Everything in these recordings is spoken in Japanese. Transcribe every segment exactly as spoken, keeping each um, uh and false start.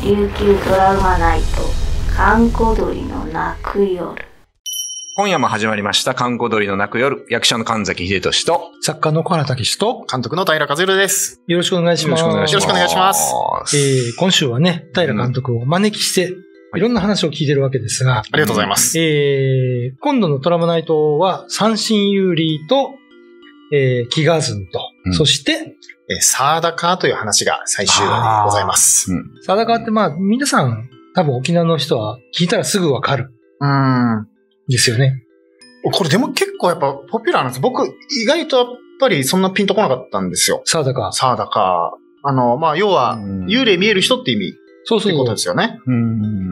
琉球ドラマナイト、閑古鳥の泣く夜。 今夜も始まりました、閑古鳥の泣く夜。役者の神崎秀俊と、 作家の小原武史と、 監督の平和弘です。 よろしくお願いします。 よろしくお願いします。 えー、今週はね、平監督をお招きして、うん、いろんな話を聞いてるわけですが、 ありがとうございます。 えー、今度のドラマナイトは、三神幽霊と、えー、飢餓ズと、うん、そして、 えー、サーダカーという話が最終話でございます。 うん、サーダカーってまあ、皆さん、多分沖縄の人は聞いたらすぐわかる。 うん。 ですよね。 これでも結構やっぱポピュラーなんです。僕、意外とやっぱりそんなピンとこなかったんですよ。 サーダカー。 サーダカー。あの、まあ、要は、幽霊見える人って意味。 そうそう。 ってことですよね。 うん。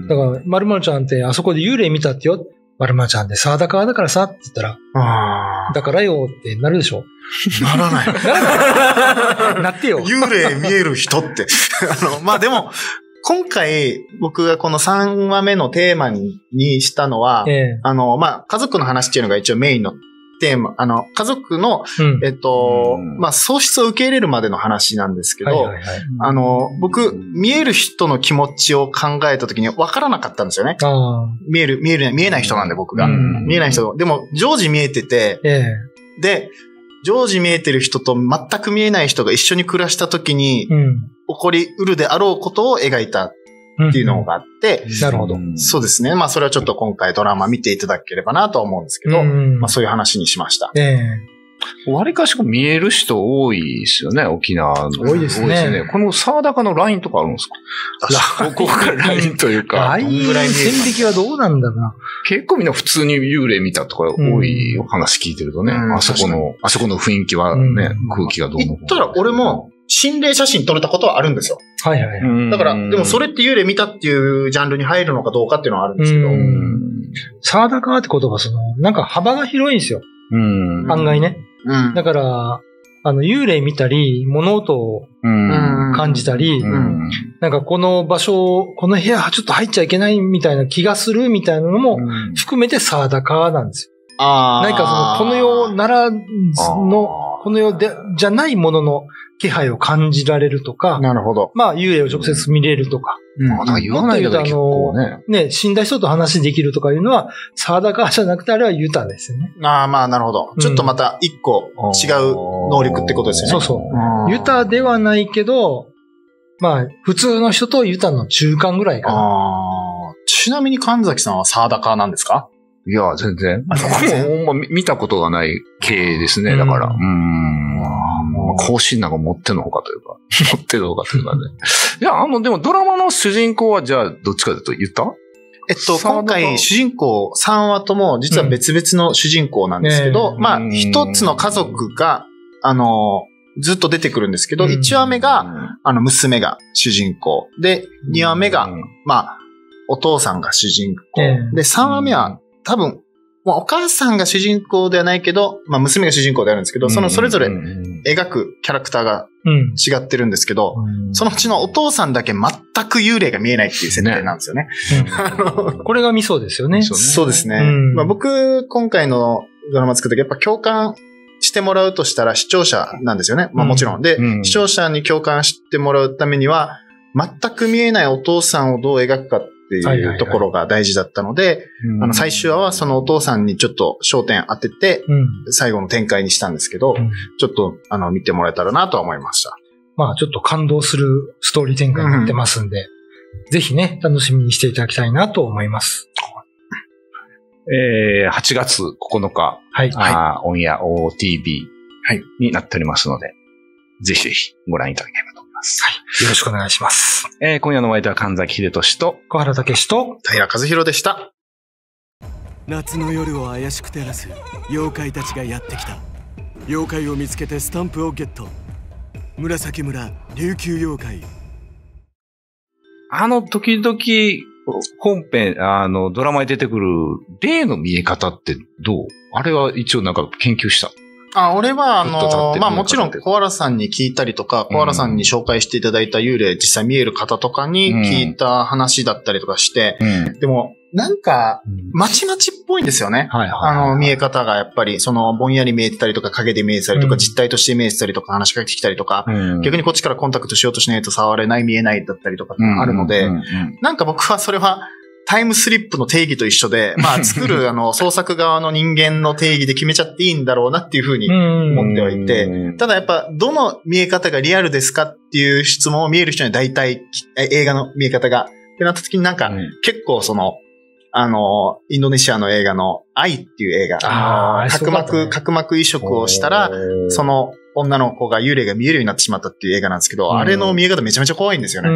だから、〇〇ちゃんってあそこで幽霊見たってよ。〇〇ちゃんってサーダカーだからさって言ったら、あだからよってなるでしょ。 ならない。ならない。なってよ。 幽霊見える人って。あの、まあ、でも、今回、僕がこのさんわめのテーマに、にしたのは、ええ、あの、まあ、家族の話っていうのが一応メインのテーマ、あの、家族の、うん、えっと、うん、まあ、喪失を受け入れるまでの話なんですけど、はいはいはい、あの、僕、見える人の気持ちを考えたときに分からなかったんですよね。あ見える、見える、見えない人なんで僕が。うん、見えない人。でも、常時見えてて、ええ、で、常時見えてる人と全く見えない人が一緒に暮らしたときに、うん、起こりうるであろうことを描いたっていうのがあって、 うん、なるほど。 そうですね。まあそれはちょっと今回ドラマ見ていただければなと思うんですけど、うん、まあそういう話にしました。ええー、割かし見える人多いですよね、沖縄の。 多いですね。多いですね。 このサーダカのラインとかあるんですか？ここからラインというか。 ライン線引きはどうなんだろうな。 結構みんな普通に幽霊見たとか多いお話聞いてるとね、うん、あそこの、あそこの雰囲気はね、うん、空気がどうの。 言ったら俺も、心霊写真撮れたことはあるんですよ。 はいはいはい。 だから、でもそれって幽霊見たっていうジャンルに入るのかどうかっていうのはあるんですけど。 サーダカーって言葉、その、なんか幅が広いんですよ。うん案外ね。うん、だから、あの、幽霊見たり、物音を感じたり、うん、なんかこの場所、この部屋ちょっと入っちゃいけないみたいな気がするみたいなのも含めてサーダカーなんですよ。あ何かその、この世ならずの、この世で、じゃないものの気配を感じられるとか。 なるほど。 まあ、幽霊を直接見れるとか。 うん。まあ、言わないけど結構ね。 ね、死んだ人と話できるとかいうのは、サーダカーじゃなくてあれはユタですよね。 ああ、まあ、なるほど。ちょっとまた一個違う能力ってことですよね。 そうそう。ユタではないけど、まあ、普通の人とユタの中間ぐらいかな。 ああ。ちなみに神崎さんはサーダカーなんですか？ いや、全然。ほんま見たことがない系ですね、だから。うん。更新なんか持ってのほかというか、持ってのほかというかね。いや、あの、でもドラマの主人公はじゃあ、どっちかというと言った？ えっと、今回主人公さんわとも実は別々の主人公なんですけど、うん、まあ、一つの家族が、あの、ずっと出てくるんですけど、いちわめが、あの、娘が主人公。で、にわめが、まあ、お父さんが主人公。で、さんわめは、多分、もうお母さんが主人公ではないけど、まあ娘が主人公であるんですけど、そのそれぞれ描くキャラクターが違ってるんですけど、そのうちのお父さんだけ全く幽霊が見えないっていう設定なんですよね。 ねうん、これがミソですよね。 そうですね。うんまあ、僕、今回のドラマ作るときやっぱ共感してもらうとしたら視聴者なんですよね。まあもちろん。で、うん、視聴者に共感してもらうためには、全く見えないお父さんをどう描くかっていうところが大事だったので、あの最終話はそのお父さんにちょっと焦点当てて、最後の展開にしたんですけど、うん、ちょっとあの見てもらえたらなとは思いました。 まあちょっと感動するストーリー展開になってますんで、うん、ぜひね、楽しみにしていただきたいなと思います。 えー、はちがつここのか、はい、あオンエア オーティービー になっておりますので、ぜひぜひご覧いただければと思います。 はい。よろしくお願いします。 えー、今夜のお相手は神崎秀俊と小原武史と平和弘でした。 夏の夜を怪しく照らす妖怪たちがやってきた。妖怪を見つけてスタンプをゲット。紫村琉球妖怪。 あの、時々、本編、あの、ドラマに出てくる霊の見え方ってどう？あれは一応なんか研究した。 あ、俺は、あの、まあ、もちろん、小原さんに聞いたりとか、小原さんに紹介していただいた幽霊、実際見える方とかに聞いた話だったりとかして、うん、でも、 なんか、まちまちっぽいんですよね。はいはいはい、あの、見え方がやっぱり、その、ぼんやり見えてたりとか、影で見えてたりとか、うん、実体として見えてたりとか、話しかけてきたりとか、うん、逆にこっちからコンタクトしようとしないと触れない、見えないだったりとかあるので、うんうんうん、なんか僕はそれは、タイムスリップの定義と一緒で、まあ、作る、あの、創作側の人間の定義で決めちゃっていいんだろうなっていうふうに思ってはいて、ただやっぱ、どの見え方がリアルですかっていう質問を見える人には大体、映画の見え方が、ってなった時になんか、うん、結構その、あの、インドネシアの映画の愛っていう映画、あの角膜、ね、角膜移植をしたら、その女の子が幽霊が見えるようになってしまったっていう映画なんですけど、あれの見え方めちゃめちゃ怖いんですよね。うん、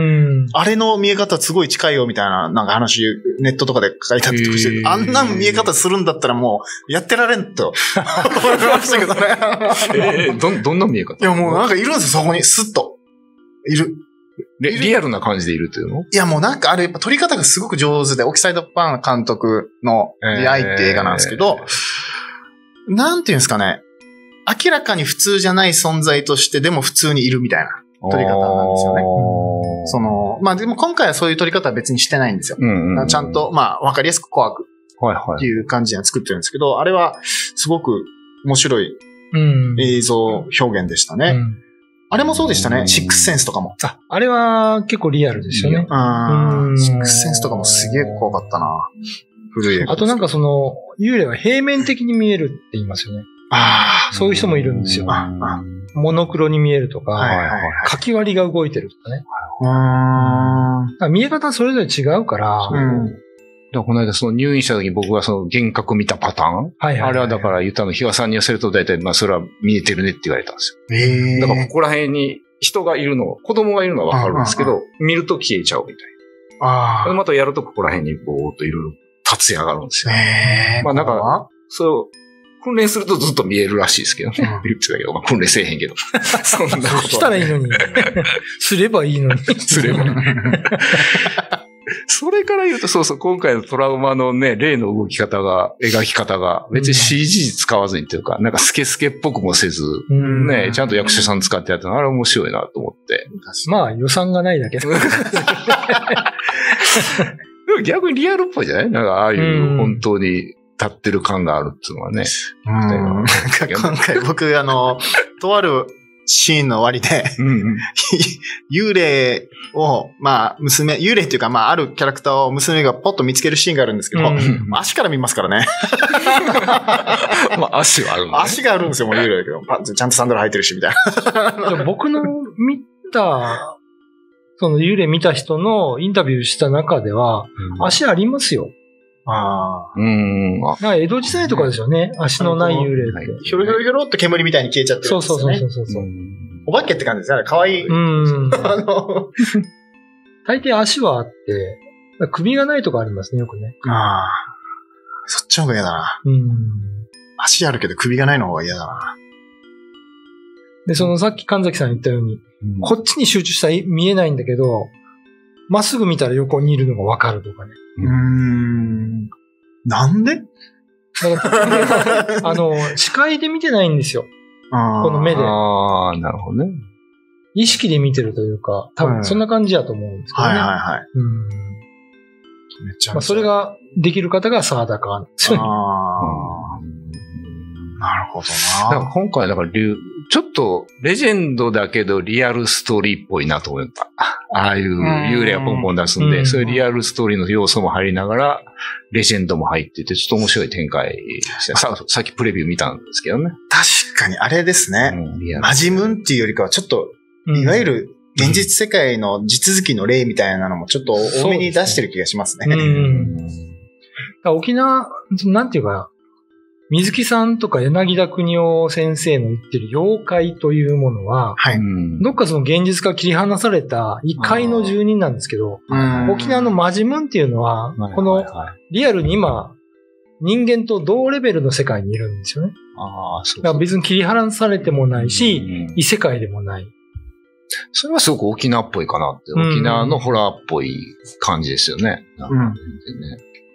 あれの見え方すごい近いよみたいな、なんか話、ネットとかで書いたりとかして、あんな見え方するんだったらもう、やってられんと、思いましたけどね。 えー、ど、どんな見え方？ いやもうなんかいるんですよ、そこに、スッと。いる。 リ, リアルな感じでいるっていうの？ いやもうなんかあれやっぱ撮り方がすごく上手で、オキサイドパン監督の出会いって映画なんですけど、えー、なんていうんですかね、明らかに普通じゃない存在としてでも普通にいるみたいな撮り方なんですよね。その、まあでも今回はそういう撮り方は別にしてないんですよ。うんうんうん、ちゃんとまあわかりやすく怖くっていう感じで作ってるんですけど、あれはすごく面白い映像表現でしたね。うんうん、あれもそうでしたね。シックスセンスとかも。 あ、あれは結構リアルですよね。 うん。シックスセンスとかもすげえ怖かったな。古い映画。 あとなんかその、幽霊は平面的に見えるって言いますよね。ああ。そういう人もいるんですよ。ああ、モノクロに見えるとか、はいはいはい、書き割りが動いてるとかね。うん、見え方はそれぞれ違うから、うん、 だこの間その入院した時に僕がその幻覚見たパターン、はいはいはいはい、あれはだから言ったの、日和さんに寄せると大体まあそれは見えてるねって言われたんですよ。へー。だからここら辺に人がいるの、子供がいるのはわかるんですけど、見ると消えちゃうみたいな。ああ。またやるとここら辺にぼーっといろいろ立つ上がるんですよ。へー。まあなんか、そう、訓練するとずっと見えるらしいですけどね。うん、まあ、訓練せえへんけど。 そんなこと。したらいいのに。すればいいのに。 すれば。それから言うと、そうそう、今回のトラウマのね、霊の動き方が、描き方が、別に シージー 使わずにというか、うん、なんかスケスケっぽくもせず、うん、ね、ちゃんと役者さん使ってやったの、あれ面白いなと思って。 まあ、予算がないだけだ。 でも逆にリアルっぽいじゃない？なんか、ああいう本当に立ってる感があるっていうのはね。 うん。なんか今回僕、あの、とある、シーンの終わりで、うんうん、幽霊を、まあ、娘、幽霊っていうか、まあ、あるキャラクターを娘がポッと見つけるシーンがあるんですけど、うんうん、足から見ますからね。 まあ、足はあるんだ、ね。 足があるんですよ、もう幽霊だけど。ちゃんとサンダル履いてるし、みたいな。 僕の見た、その幽霊見た人のインタビューした中では、うん、足ありますよ。ああ。うん。なんか江戸時代とかですよね。足のない幽霊って。 ひょろひょろひょろって煙みたいに消えちゃってるんですよね。そうそうそうそう。お化けって感じですね。かわいい。うん。あの、 大抵足はあって、首がないとかありますね、よくね。ああ。 そっちの方が嫌だな。うん。足あるけど首がないの方が嫌だな。 で、そのさっき神崎さん言ったように、うん、こっちに集中したら見えないんだけど、まっすぐ見たら横にいるのがわかるとかね。うーん。なんで？ だからあの、視界で見てないんですよ。この目で。 ああ、なるほどね。 意識で見てるというか、多分そんな感じだと思うんですけどね。はいはいはい。うん。めっちゃまあそれができる方がサーダカーなんですよね。ああ。 なるほどな。 だから今回だからちょっとレジェンドだけどリアルストーリーっぽいなと思った。ああいう幽霊がポンポン出すんで、そういうリアルストーリーの要素も入りながら、レジェンドも入ってて、ちょっと面白い展開でしたね。さ, さっきプレビュー見たんですけどね。 確かにあれですね。うん、マジムンっていうよりかはちょっと、いわゆる現実世界の地続きの例みたいなのもちょっと多めに出してる気がしますね。うん、 沖縄、なんていうか、水木さんとか柳田国夫先生の言ってる妖怪というものは、はい、どっかその現実から切り離された異界の住人なんですけど、沖縄のマジムンっていうのは、このリアルに今、人間と同レベルの世界にいるんですよね。あそうそうだから別に切り離されてもないし、異世界でもない。 それはすごく沖縄っぽいかなって。沖縄のホラーっぽい感じですよね。なんか全然ね。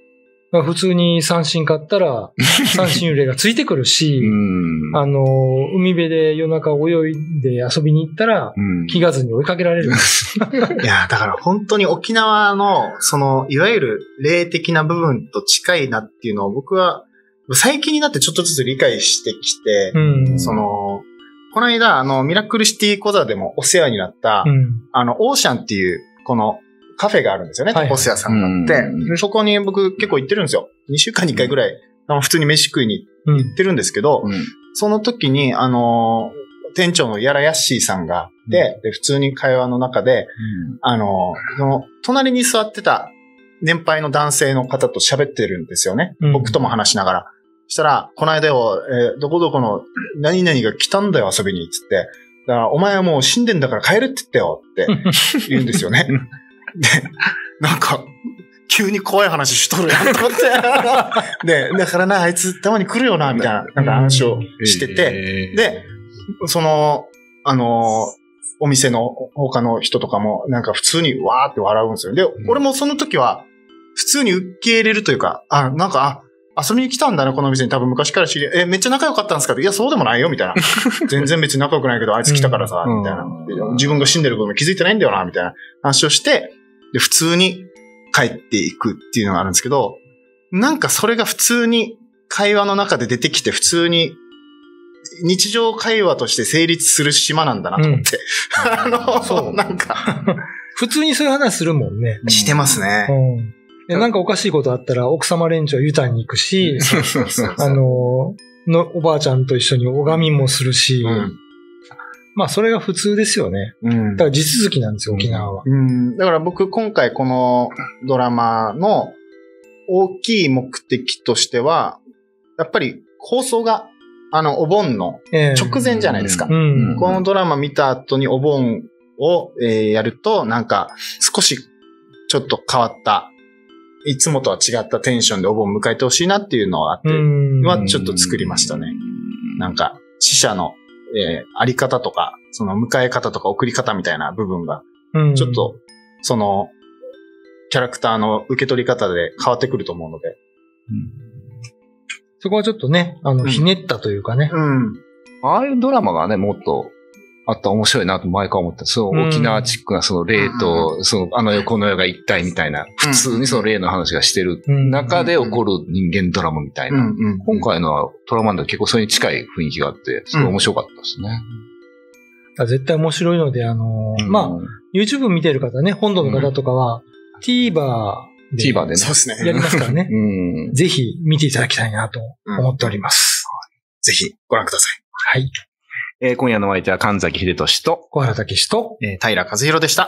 普通に三振買ったら、三振幽霊がついてくるし、うん、あの、海辺で夜中泳いで遊びに行ったら、うん、気がずに追いかけられる。いや、だから本当に沖縄の、その、いわゆる霊的な部分と近いなっていうのを僕は、最近になってちょっとずつ理解してきて、うん、その、この間、あの、ミラクルシティコザでもお世話になった、うん、あの、オーシャンっていう、この、カフェがあるんですよね。タコス屋さんがあって、うん、そこに僕結構行ってるんですよ。にしゅうかんにいっかいぐらい、普通に飯食いに行ってるんですけど、うん、その時に、あの、店長のやらやっしーさんがいて、うん、で、普通に会話の中で、うん、あの、その、隣に座ってた年配の男性の方と喋ってるんですよね。うん、僕とも話しながら。そしたら、この間よ、えー、どこどこの何々が来たんだよ、遊びに、つって。だから、お前はもう死んでんだから帰るって言ってよ、って言うんですよね。で、なんか、急に怖い話しとるやんと思って。で、だからな、あいつたまに来るよな、みたいな、なんか話をしてて。で、その、あの、お店の他の人とかも、なんか普通にわーって笑うんですよ。で、俺もその時は、普通に受け入れるというか、あ、なんか、あ、遊びに来たんだな、この店に多分昔から知り合い、え、めっちゃ仲良かったんですかって、いや、そうでもないよ、みたいな。全然別に仲良くないけど、あいつ来たからさ、みたいな。自分が死んでることも気づいてないんだよな、みたいな話をして、で、普通に帰っていくっていうのがあるんですけど、なんかそれが普通に会話の中で出てきて、普通に日常会話として成立する島なんだなと思って。うん、あの、そう、なんか。 普通にそういう話するもんね。 してますね。 うん、なんかおかしいことあったら、奥様連中はユタに行くし、あの、の、おばあちゃんと一緒に拝みもするし、うん、まあ、それが普通ですよね。うん、だから地続きなんですよ、沖縄は。 うん、だから僕、今回このドラマの大きい目的としては、やっぱり放送が、あの、お盆の直前じゃないですか。えーうん、このドラマ見た後にお盆を、えー、やると、なんか、少しちょっと変わった、いつもとは違ったテンションでお盆を迎えてほしいなっていうのがあって、はちょっと作りましたね。なんか、死者の、えー、あり方とか、その迎え方とか送り方みたいな部分が、ちょっと、その、キャラクターの受け取り方で変わってくると思うので。 うんそこはちょっとね、あの、ひねったというかね。 うん。ああいうドラマがね、もっとあったら面白いなと前から思った。その沖縄チックなその霊と、うん、そのあの世この世が一体みたいな、普通にその霊の話がしてる中で起こる人間ドラマみたいな。うんうん、今回のはトラマンダ結構それに近い雰囲気があって、すごい面白かったですね。 うん、絶対面白いので、あのー、うん、まあ、YouTube 見てる方ね、本土の方とかは、うん、TVer、 TVer でね。 そうですね。 やりますからね。うん、ぜひ見ていただきたいなと思っております。 うん、ぜひご覧ください。 はい。 えー、今夜のお相手は神崎秀俊と小原武史と、 えー、平和弘でした。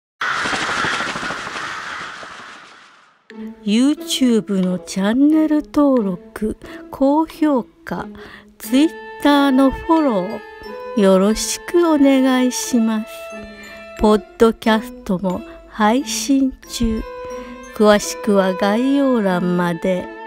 YouTube のチャンネル登録、高評価、Twitter のフォロー、よろしくお願いします。ポッドキャストも配信中。詳しくは概要欄まで。